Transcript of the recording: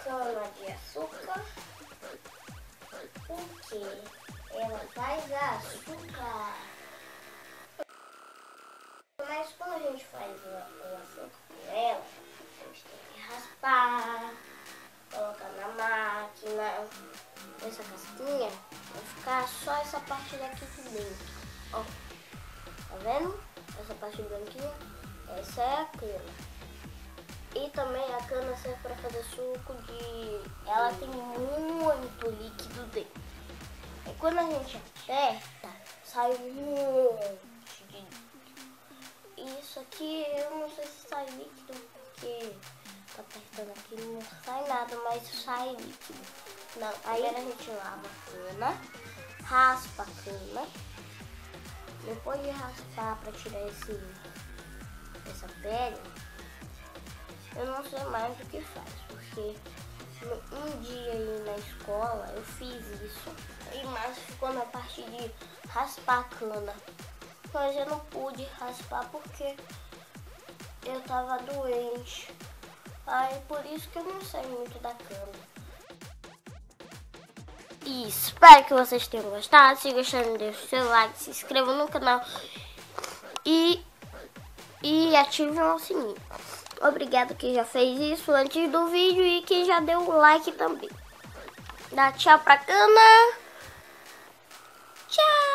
cana de açúcar, porque ela faz açúcar. Mas quando a gente faz o açúcar com ela, a gente tem que raspar, colocar na máquina. Essa casquinha vai ficar só essa parte daqui de dentro. Ó, tá vendo? Essa parte branquinha, essa é a cana. E também a cana serve para fazer suco de... Ela tem muito líquido dentro. E quando a gente aperta, sai um monte de líquido. Isso aqui eu não sei se sai líquido, porque tá apertando aqui não sai nada, mas sai líquido. Não, aí a gente lava a cana, raspa a cana. Depois de raspar para tirar essa pele, eu não sei mais o que faz, porque um dia aí na escola eu fiz isso, mas ficou na parte de raspar a cana. Mas eu não pude raspar porque eu tava doente. Aí por isso que eu não sei muito da cana. E espero que vocês tenham gostado. Se gostaram, deixe o seu like, se inscreva no canal e ative o sininho. Obrigado quem já fez isso antes do vídeo e quem já deu o like também. Dá tchau pra cana. Tchau.